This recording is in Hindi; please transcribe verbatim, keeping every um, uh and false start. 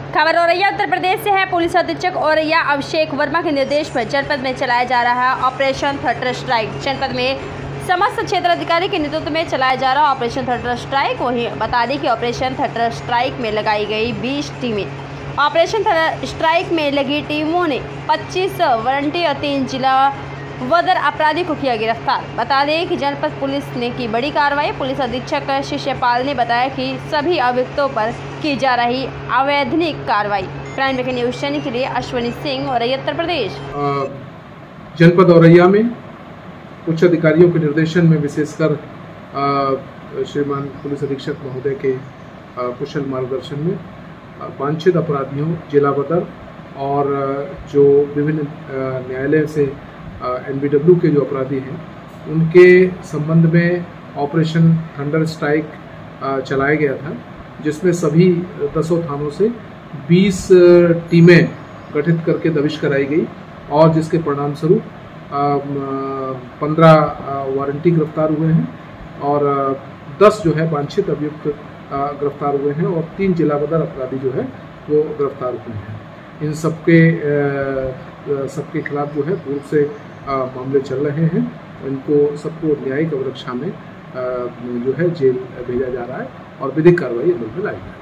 खबर औरैया उत्तर प्रदेश से है। पुलिस अधीक्षक औरैया अभिषेक वर्मा के निर्देश पर जनपद में चलाया जा रहा है ऑपरेशन थंडर स्ट्राइक। जनपद में समस्त क्षेत्र अधिकारी के नेतृत्व में चलाया जा रहा ऑपरेशन थंडर स्ट्राइक। वहीं बता दें कि ऑपरेशन थंडर स्ट्राइक में लगाई गई बीस टीमें। ऑपरेशन थंडर स्ट्राइक में लगी टीमों ने पच्चीस वारंटी और तीन जिला वदर अपराधी को किया गिरफ्तार। बता दें कि जनपद पुलिस ने की बड़ी कार्रवाई। पुलिस अधीक्षक शिष्यपाल ने बताया कि सभी अभियुक्तों पर की जा रही अवैधानिक कार्रवाई। क्राइम ब्रेकिंग न्यूज चैनल के लिए अश्विनी सिंह, औरैया उत्तर प्रदेश। जनपद औरैया में उच्च अधिकारियों के निर्देशन में विशेषकर श्रीमान पुलिस अधीक्षक महोदय के कुशल मार्गदर्शन में वांछित अपराधियों, जिला बदर और जो विभिन्न न्यायालय से एन बी डब्ल्यू के जो अपराधी हैं उनके संबंध में ऑपरेशन थंडर स्ट्राइक चलाया गया था, जिसमें सभी दसों थानों से बीस टीमें गठित करके दबिश कराई गई और जिसके परिणाम स्वरूप पंद्रह वारंटी गिरफ्तार हुए हैं और दस जो है वांछित अभियुक्त गिरफ्तार हुए हैं और तीन जिला बदर अपराधी जो है वो गिरफ्तार हुए हैं। इन सबके सबके खिलाफ जो है पूर्व से मामले चल रहे हैं। इनको सबको न्यायिक अवरक्षा में जो है जेल भेजा जा रहा है और विधिक कार्रवाई अमल में लाई जा रही है।